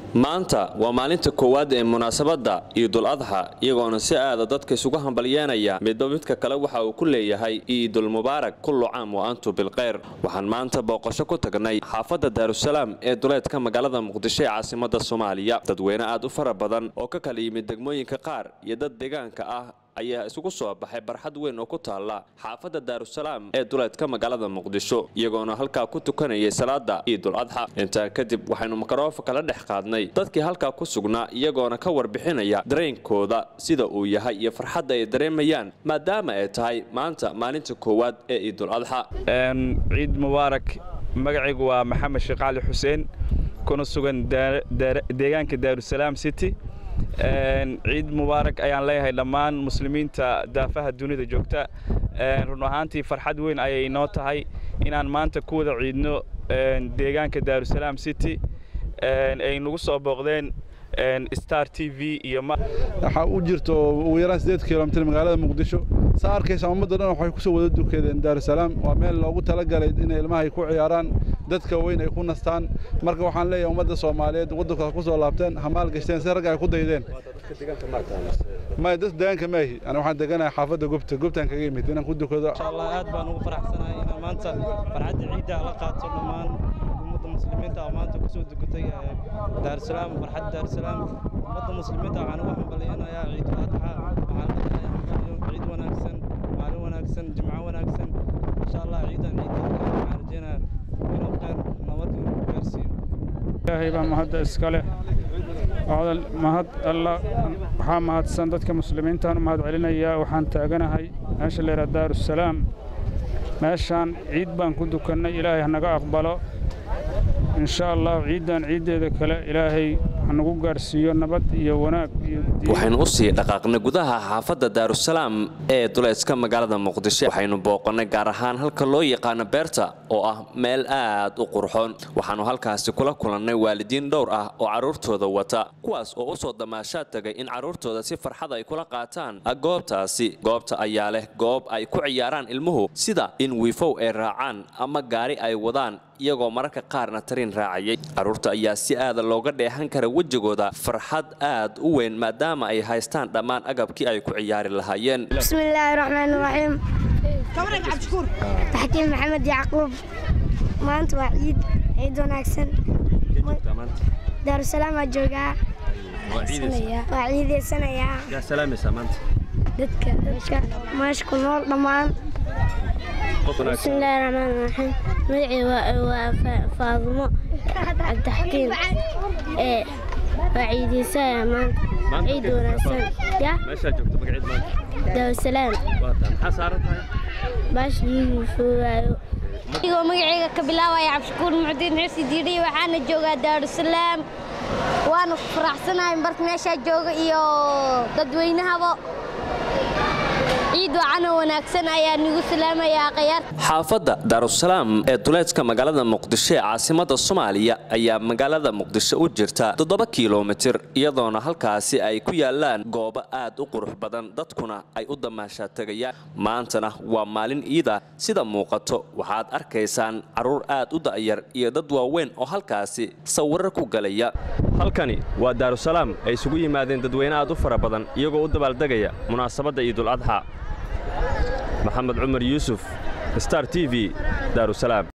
maanta waa maalinta koowaad ee munaasabada Ciidul Adha iyagoona si aad dadka isugu hambalyeynaya midba kale waxa uu ku leeyahay Ciidul Mubaarak kullu caam wa antum bil khayr waxaan maanta booqasho ku tagnay xaafadda Daarusalaam ee duleedka magaalada Muqdisho ee caasimadda Soomaaliya dadweyne aad u fara badan oo ka kala yimid degmooyinka qaar iyo dad deegaanka ah ayaa isugu soo baxay barxad weyn oo ku taala xaafadda Daarusalaam ee duleedka magaalada Muqdisho iyagoona halka ku tukanayay salaada Ciidul Adha inta kadib waxaanu mikrofoon kala dhex qaadnay dadkii halka ku sugnaa iyagoona ka warbixinaya dareenkooda sida uu yahay iyo farxadda ay dareemayaan maadaama ay tahay maanta maalinta koowaad ee Ciidul Adha Ciid Mubaarak magacaygu waa Maxamed Sheekh Ali Xuseen kuna sugan deegaanka Daarusalaam City ciid mubaarak ayaan leeyahay dhammaan muslimiinta daafaha dunida joogta run ahaantii farxad weyn ayay noo tahay inaan maanta ku wada ciidno deegaanka Daarusalaam City ay nagu soo booqdeen Star TV iyo waxa u jirto ugu yaraan 8 kiiloomitir magaalada Muqdisho saarkaysa ummadda dhan waxay ku soo wada dukadeen Daarusalaam waa meel loogu talagalay in ilmaha ay ku ciyaaraan dadka weyn ay ku nastaan marka waxaan leeyahay ummadda Soomaaliyeed waddanka ku soo laabteen hamaal gashteen si rag ay ku daydeen ma dad deegaanka maahi ana waxaan deganahay xaafadda gubtaan kaga yimid inaan ku dukado insha Allah aad baan ugu faraxsanahay inaan maanta farxadda ciidda la qaato dhammaan ummadda muslimiinta oo maanta ku soo dukatay Daarusalaam farxadda Daarusalaam ummadda muslimiinta waxaan ugu hambalyeeynaa Ciidul Adha waxaan leeyahay ciid wanaagsan maalin wanaagsan jimco wanaagsan insha Allah ciidan waxaan rajaynayaa inuu qeyr nabad ku gaarsiiyo ilaahay baa mahad iska leh mahad Allah waxaa mahadsan dadka muslimiinta oo mahad celinaya waxaan taaganahay meesha la yiraahdo Daarusalaam meeshaan ciid baan ku dukanay ilaahay naga aqbalo insha Allah ciidan ciideeda kale ilaahay nagu gaarsiiyo nabad iyo wanaag iyo waxaynu u sii dhaqaaqnay gudaha xaafadda Daarusalaam ee duleedka magaalada Muqdisho waxaynu booqanay gaar ahaan halka loo yaqaan beerta oo ah meel aad u qurxoon waxaanu halkaasi kula kulannay waalidiin dhowr ah oo caruurtooda wata kuwaas oo u soo damaashaad tagay in caruurtooda si farxad ay kula qaataan goobta ayaa leh goob ay ku ciyaaraan ilmuhu sida in wiifow ay raacaan ama gaari ay wadaan iyagoo mararka qaarna tarin raacayay caruurta ayaa si aad looga dheehan kara wajigooda farxad aad u weyn maadaama ay haystaan dhammaan agabkii ay ku ciyaari lahaayeen bismillaahir rahmaanir rahiim kamarad cabshuur taxkiin maxamed yacquub maanta waa ciid wanaagsan Daarusalaam waa joogaa waa ciideysanaya yaa salaamaysa maanta dadka maash ku nool dhammaan bismillaahir rahmaanir rahiim magacii waa Faadimo Cabdixakiin وعيديسايا مان عيد وناسان يا ماشي جبت مقعد مان Daarusalaam واتن حصارتها باش يفوعوا igo magacayga ka bilaabaya Cabshuur Mucdiin Ciisi Diiri waxaana joogaa Daarusalaam waana faraxsanahay marka meesha jooga iyo dadweynahaba ciid wacan wanaagsan ayaa nagu salaamaya qayaar xaafadda Daarusalaam ee duleedka magaalada Muqdisho ee caasimadda Soomaaliya ayaa magaalada Muqdisho u jirta 7 kiiloomitir iyadoona halkaasi ay ku yaalaan goobo aad u qurux badan dadkuna ay u damaashaad tagayaan maantana waa maalin ciida sida muuqato waxaad arkaysaan caruur aad u da'yar iyo dad waaweyn oo halkaasi sawir ku galaya halkani waa Daarusalaam ay isugu yimaadeen dadweyne aad u fara badan iyagoo u dabaaldegaya munaasabadda Ciidul Adha محمد عمر يوسف ستار تي في دارusalaam